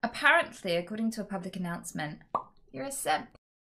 Apparently, according to a public announcement, you're a simp.